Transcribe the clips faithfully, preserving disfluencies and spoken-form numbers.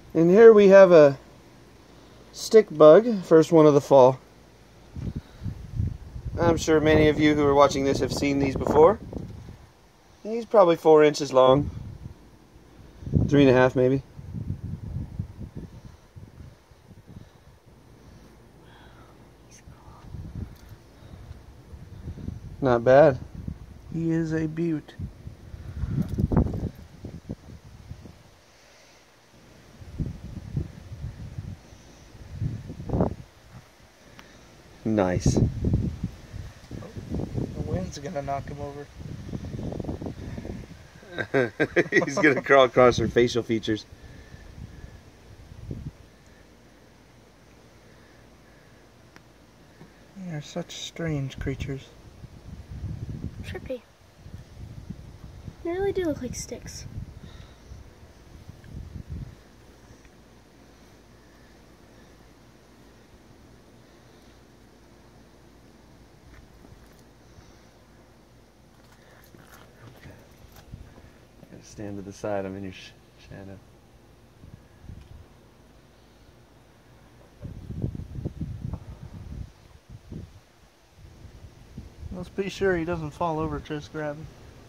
And here we have a stick bug, first one of the fall. I'm sure many of you who are watching this have seen these before. He's probably four inches long. Three and a half maybe. Not bad. He is a beaut. Nice. The wind's gonna knock him over. He's gonna crawl across her facial features. They're such strange creatures. Trippy. They really do look like sticks. Gotta stand to the side. I'm in your sh shadow. Let's be sure he doesn't fall over just grabbing.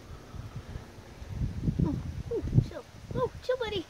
Oh, oh, chill. Oh, chill, buddy.